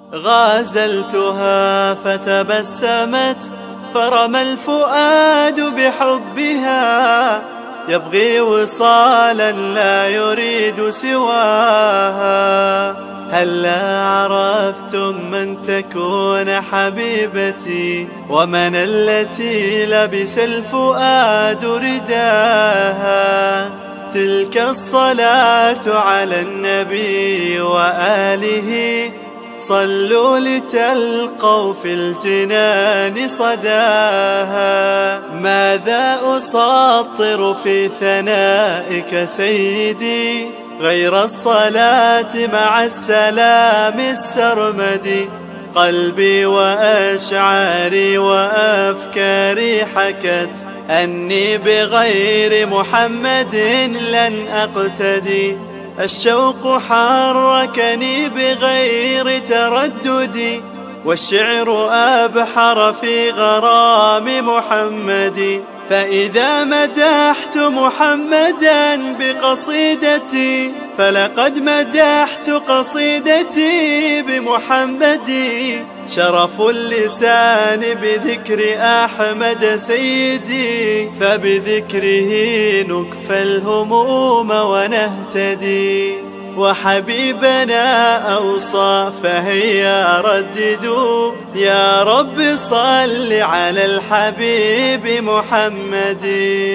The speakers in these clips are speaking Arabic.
غازلتها فتبسمت فرمى الفؤاد بحبها، يبغي وصالا لا يريد سواها. هلا عرفتم من تكون حبيبتي ومن التي لبس الفؤاد رداها. تلك الصلاة على النبي وآله، صلوا لتلقوا في الجنان صداها. ماذا أساطر في ثنائك سيدي غير الصلاة مع السلام السرمدي؟ قلبي وأشعاري وأفكاري حكت أني بغير محمد لن أقتدي. الشوق حركني بغير تردد، والشعر أبحر في غرام محمد. فإذا مدحت محمدا بقصيدتي فلقد مدحت قصيدتي بمحمد. شرف اللسان بذكر أحمد سيدي، فبذكره نكفى الهموم ونهتدي. وحبيبنا أوصى فهيا رددوا، يا رب صل على الحبيب محمد.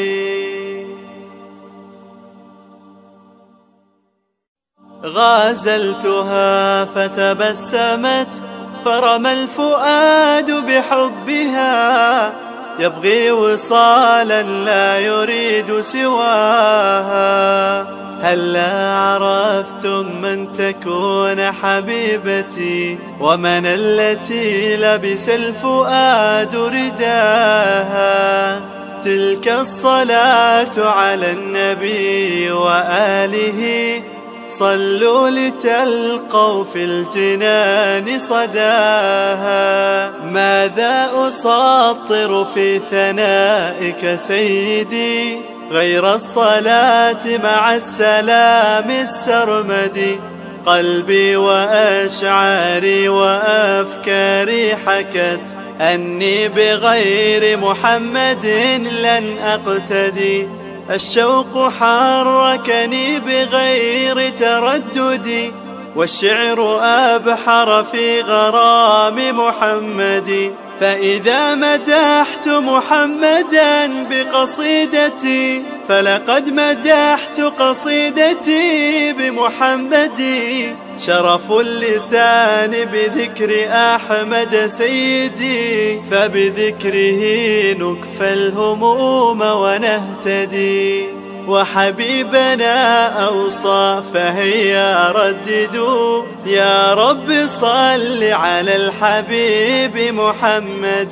غازلتها فتبسمت فرمى الفؤاد بحبها، يبغي وصالا لا يريد سواها. هلا عرفتم من تكون حبيبتي ومن التي لبس الفؤاد رداها. تلك الصلاة على النبي وآله، صلوا لتلقوا في الجنان صداها. ماذا أساطر في ثنائك سيدي غير الصلاة مع السلام السرمدي؟ قلبي وأشعاري وأفكاري حكت أني بغير محمد لن أقتدي. الشوق حركني بغير تردد، والشعر أبحر في غرام محمد. فإذا مدحت محمدا بقصيدتي فلقد مدحت قصيدتي بمحمد. شرف اللسان بذكر أحمد سيدي، فبذكره نكفى الهموم ونهتدي. وحبيبنا أوصى فهيا رددوا، يا رب صل على الحبيب محمد.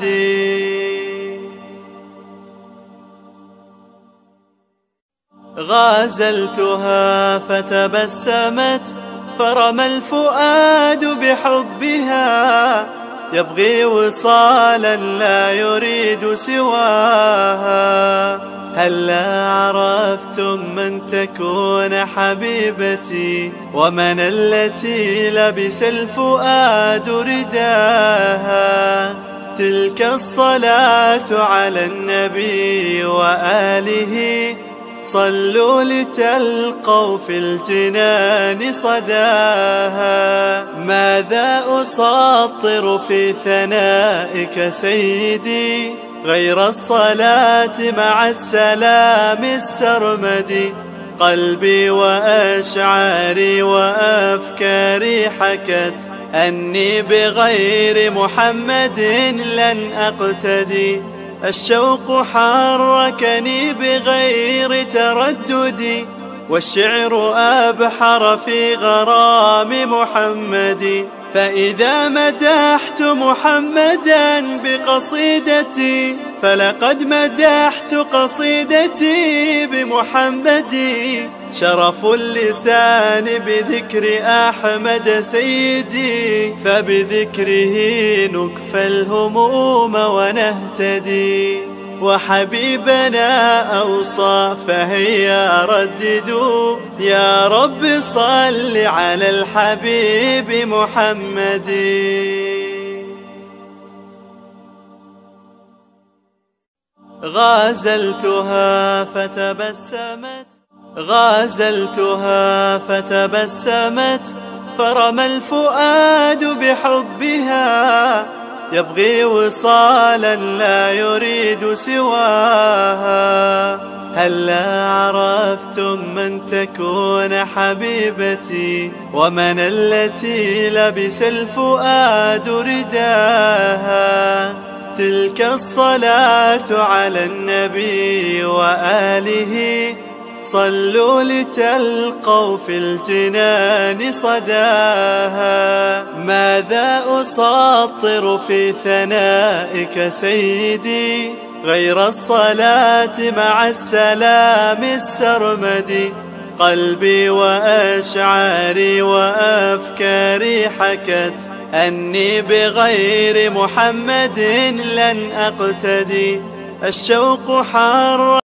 غازلتها فتبسمت فرمى الفؤاد بحبها، يبغي وصالا لا يريد سواها. هلا عرفتم من تكون حبيبتي ومن التي لبس الفؤاد رداها. تلك الصلاة على النبي وآله، صلوا لتلقوا في الجنان صداها. ماذا أساطر في ثنائك سيدي غير الصلاة مع السلام السرمدي؟ قلبي وأشعاري وأفكاري حكت أني بغير محمد لن أقتدي. الشوق حركني بغير تردد، والشعر أبحر في غرام محمد. فإذا مدحت محمدا بقصيدتي فلقد مدحت قصيدتي بمحمد. شرف اللسان بذكر أحمد سيدي، فبذكره نكفى الهموم ونهتدي. وحبيبنا أوصى فهيا رددوا يا رب صل على الحبيب محمد. غازلتها فتبسمت فرمى الفؤاد بحبها يبغي وصالا لا يريد سواها. هلا عرفتم من تكون حبيبتي ومن التي لبس الفؤاد رداها. تلك الصلاة على النبي وآله صلوا لتلقوا في الجنان صداها. ماذا أساطر في ثنائك سيدي غير الصلاة مع السلام السرمدي. قلبي وأشعاري وأفكاري حكت أني بغير محمد لن أقتدي. الشوق حار